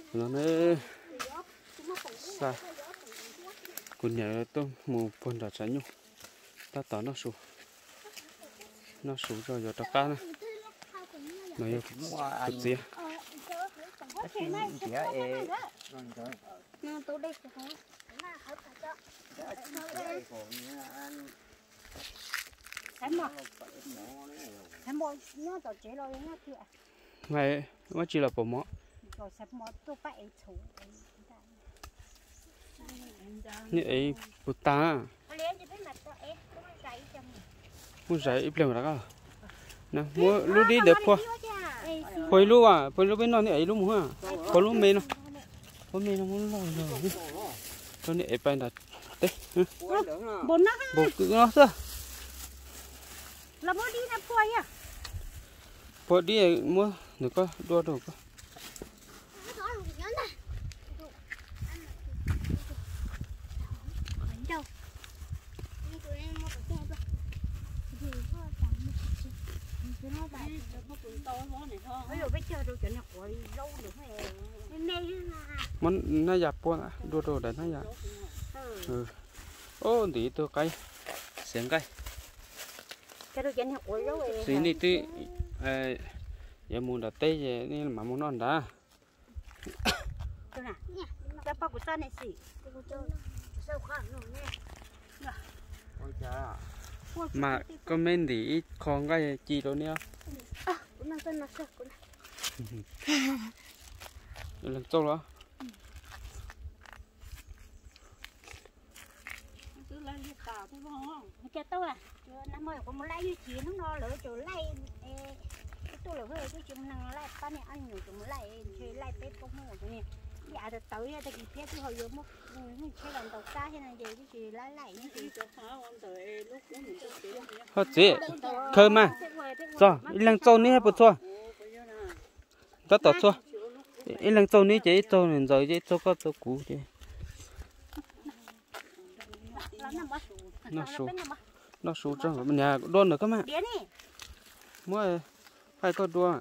nó xa cún nhà tôi mù phun đã cháy nhung ta tỏ nó sù rồi giờ ta cá này mày thực gì mày nó chỉ là bộ mỏ như ấy bút ta muốn dạy ít lần đó nè mua lúc đi được qua hồi lúc bên nó như ấy lúc mua hồi lúc mê nó muốn lo rồi cho nên ấy bên đặt đấy bột cứ nó thôi là mua đi nè quay à bột đi mua được có đua được có món nó dập qua à đua đồ để nó dập ô tí tôi cây xiên cây xí đi tí giờ muốn đặt tê giờ nên mà muốn non đã mà comment thì con cái chi đó nữa lần sau đó cho tôi à năm mới có một lái duy trì nó lỡ chỗ lái tôi là hơi cái chuyện năng lái ta này ăn nhiều chỗ lái chơi lái tết cũng mua chỗ này dạ được tới ta kịp phép tôi hồi giờ mất chơi làm tàu cá thế này về cái gì lái những gì hết gì khơi mà rồi lần sau này bớt thôi tất tỏ thôi lần sau này chỉ cho nên rồi chỉ cho có cho cũ chứ nó số trong nhà đôn được các bạn mua phải có đua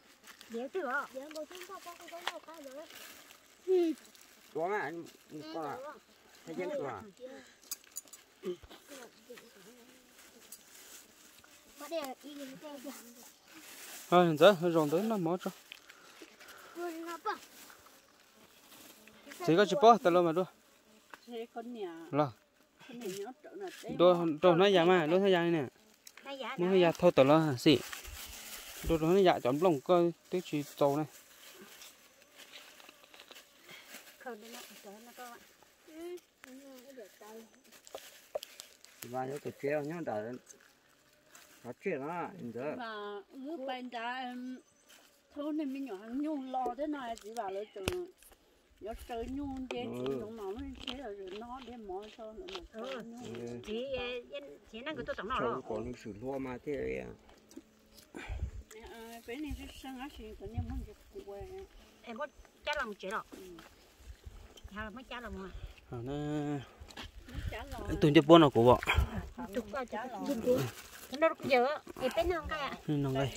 đua mà anh có thấy dân đua thôi giờ rồng tới nó mót cho chỉ có chỉ bỏ tao lo mà đua lo đua nó già mà đua nó già nè nó già thôi tao lo xị đua nó già chọn lồng coi tiếng chỉ trâu này và cái treo nhá đã nó chuyện đó giờ mà lúc bên ta thôi nên mình nhỏ nhung lo thế này chỉ bảo là từ nó chơi nhung thế thì nó mới thế là rồi nó để mỏ cho nó chỉ năng của tôi tổng nào rồi còn lịch sử lo mà thế cái này sẽ sang á thì tự nhiên muốn chụp quay em có trả lòng chuyện rồi hay mới trả lòng mà tôi chưa buồn nào của vợ nó giờ em bé nông cái à nông đây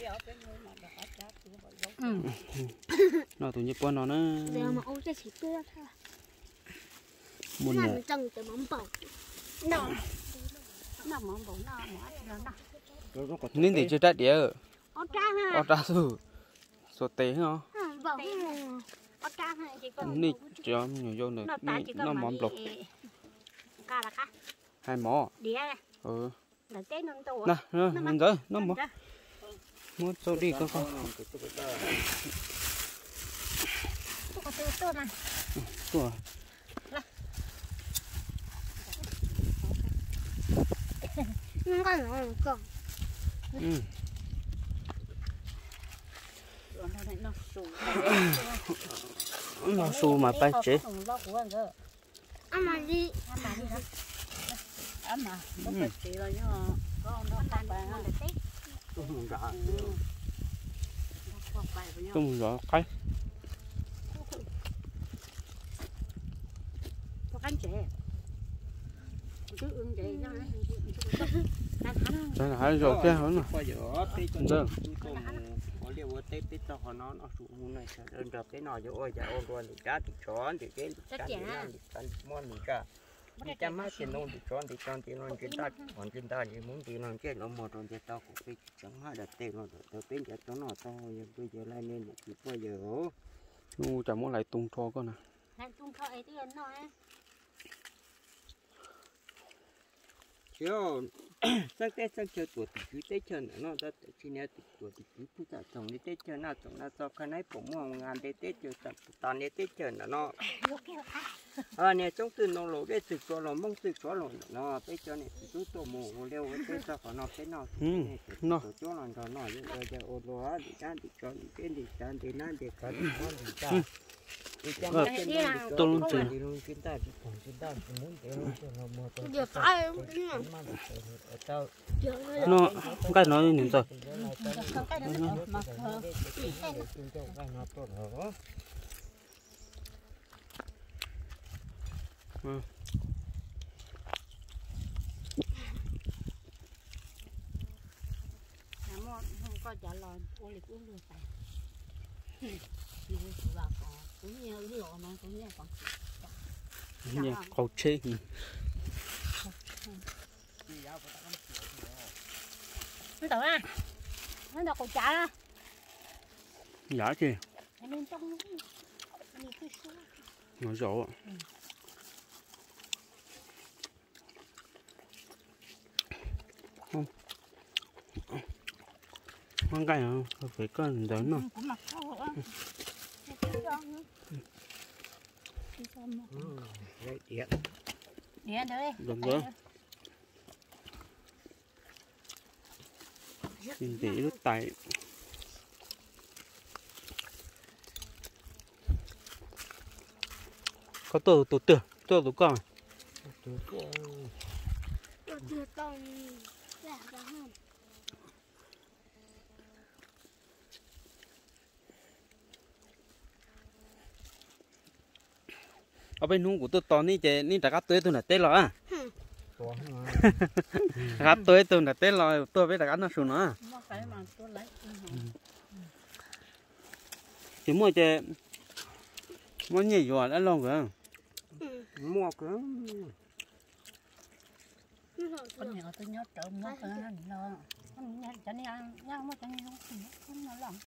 nó tôi chưa buồn nó giờ mà ôi cái chỉ tươi thôi buồn nhỉ trồng từ mắm bầu nó mắm bầu nó nên để chơi trái đĩa ở trang ha ở trang rồi số tế hả ở trang ha chỉ còn nít cho nhiều vô nữa nó mắm lục cá là cá hai mỏ đĩa là cái nông tổ nè mình tới nó mỏ mua cho đi con tôi mà tuổi không có nữa còn nó su mà bay chế ăn mà đi ăn mà nó phải chỉ rồi nhưng mà con nó ăn bài ha tung rõ cái có cánh trẻ cứ ương trẻ cho nó đây là hai rồi kia hả nó giờ giờ vừa tết tết cho họ nó sụn mùn này đơn đợt cái nọ rồi giờ ôn rồi thì cá thì chó thì cái cá thì ăn thì ăn món thì cả đi chăm mắt thì nôn thì chó thì con thì nôn chúng ta còn chúng ta thì muốn thì nôn chết nó một rồi thì tao cũng phải chẳng hai đợt tết rồi tao tính cho nó tao bây giờ lại nên một chút bây giờ nu chả muốn lại tung cho con nè Hãy tung thôi ấy tiền nói chiều sắc tết sắc chơi tuổi thì tết chơi nó ra chỉ nhớ tuổi thì cứ ta trồng đi tết chơi nào trồng nào cho cái này cũng mong ngàn tết chơi toàn đi tết chơi nó nè trong từ nó lỗ để từ cho nó mong từ cho nó tết chơi này thì cứ tổ mồ leo cái tết cho nó cái nó nó cho nó giờ ô lúa thì ăn thì cho thì cái thì ăn thì ăn thì có thì ngon thì ta tôi luôn chừng giờ phải nó cái nói như rồi không cái đó mà không có trả lời ô lịch uống được phải thì vào cũng nhiều cái lộ mà cũng nhiều còn nha cầu chế nó đâu à nó đâu còn trả đó giả chứ nên trong nhiều cái số nó rõ không không cái nào phải có lớn nó cũng mặc sâu á điện điện đấy được rồi xin để nước tay có tổ con ở bên hông của tôi to ní chế ní đã cắt tới tôi là tết rồi à cắt tới tôi là tết rồi tôi với đã cắt nó xuống nữa chỉ mua chế mua nhiều rồi đã lâu rồi mua cái con nhỏ tôi nhớ trộm nó cái nó cho nên ăn nhau mà cho nên nó lòng